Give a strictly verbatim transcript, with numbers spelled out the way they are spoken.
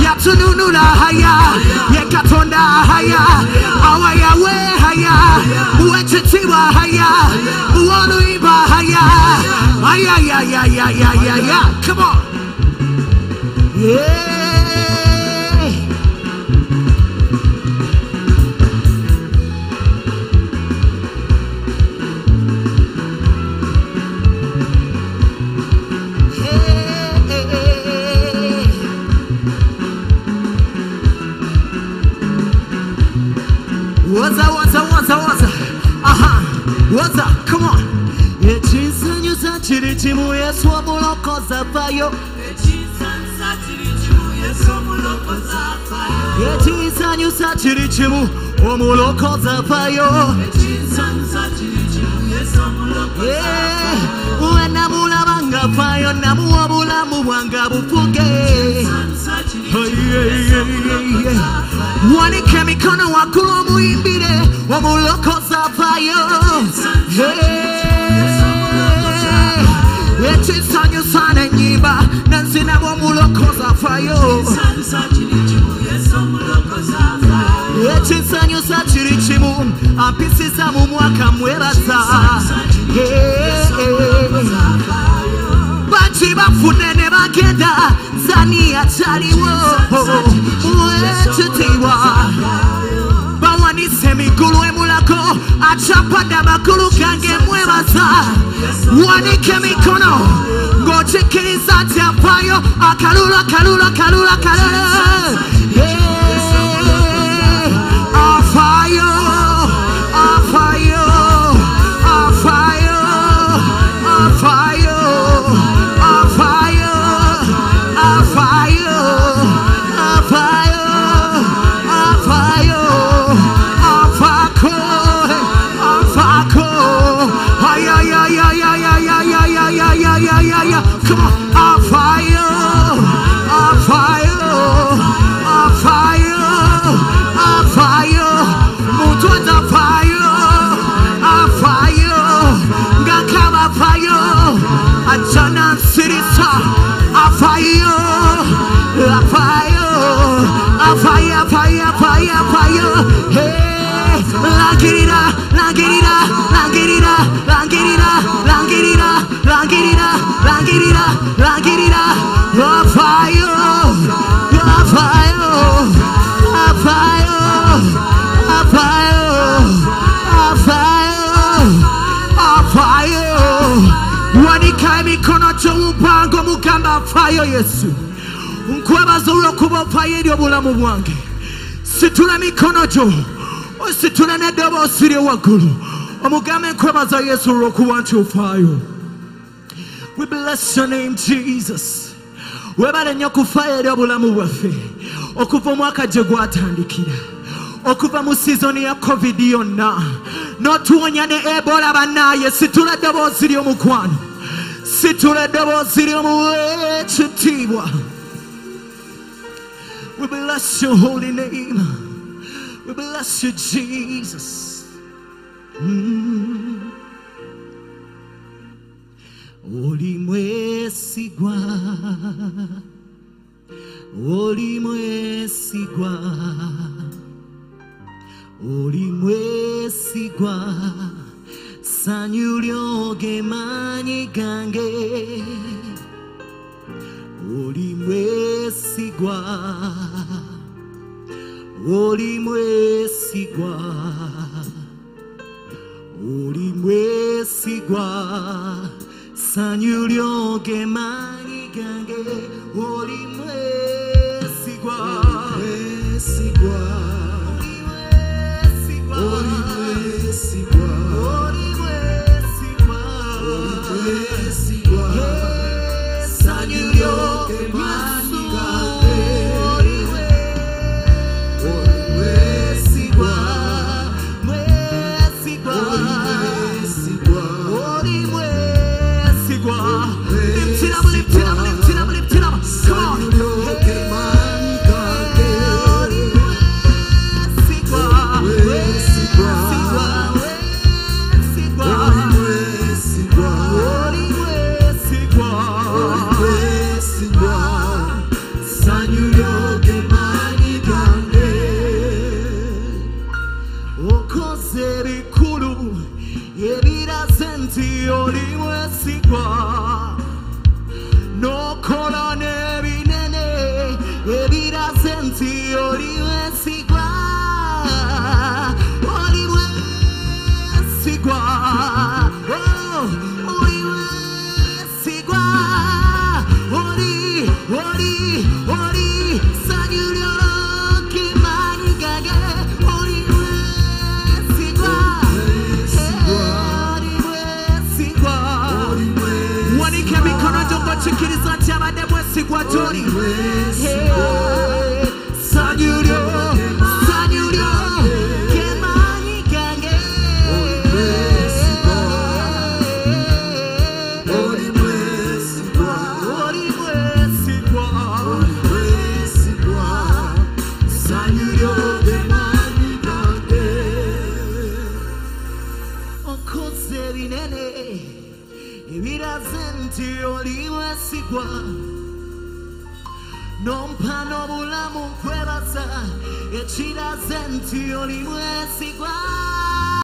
Yatununula haya, Yekatonda haya, Awaya we haya, Uetitiwa haya, Uonuiba haya, Aya ya ya ya ya ya ya. Come on. Yeah. What's up, what's up, what's up, what's up? Aha, what's up? Come on. Echinsanyu sachirichimu yesu omuloko zafayo. Echinsanyu sachirichimu omuloko zafayo. Yeah, wena mulabanga fayo namuwa bulamu bwanga bufuge. Wani kemikono wakulo muimbire omuloko zafayo. Echinsanyu sana nyimba nansina omuloko zafayo. Echinsanyu sachirichimu apisisa mu mwaka mwebaza. Bachi bafunene bagenda zani achaliwo wechitiwa bawani semikulu emulako achapada makulu kange mwebaza wanike mikono ngochikiriza tiapayo akalula kalula kalula kalula afayo afayo afayo afayo afayo afayo afayo afayo afako afako ay ay ay ay ay ay ay ay ay ay ay ay ay. Come on. Afayo afayo afayo afayo mutu afayo afayo ngakaba afayo achana sirisa afayo afayo afayo afayo afayo afayo. Hey, langirira langirira langirira langirira langirira langirira langirira langirira afayo afayo afayo afayo afayo afayo. Wanika mikono chumpango mukamba afayo Yesu nkwebaza olwokuba ofayo eri obulamu bwange situla mikono gyo ositula n'eddoboozi ly'ewaggulu omugambe nkwebaza Yesu olwokuba nti ofayo. We bless your name Jesus. Webale nnyo kufayo eri obulamu bwaffe okuva omwaka gye gwatandikira okuva mu season ya covid yonna n'otuwonya ne Ebola bannaye situla eddoboozi ly'omukwano situla eddoboozi ly'omuweekitiibwa. We bless your holy name. We bless you Jesus. mm. Oli mwesigwa Oli mwesigwa Oli mwesigwa sanyu lyoge manyi gange. Oli mwesigwa Oli mwesigwa Oli mwesigwa sanyu lyoge manyi gange. Oli mwesigwa mwesigwa Oli mwesigwa Oli mwesigwa Oli mwesigwa sanyu lyoge manyi gange. Oli mwesigwa mwesigwa Oli mwesigwa. Lift it up, lift it up, lift it up, lift it up. Come on. Wow. ebiraze nti oli mwesigwa oli mwesigwa oh oli mwesigwa oli oli oli sanyulyo kimani gage oli mwesigwa oli mwesigwa wanika mikono jombo chikiriza cyabade mwesigwa tori sanyulyo sanyulyo kimani gage oli mwesigwa oli mwesigwa oli mwesigwa sanyulyo kimani gage okoze binene ebiraze nti oli mwesigwa nompa n'obulamu nkwebaza ekiraze nti oli mwesigwa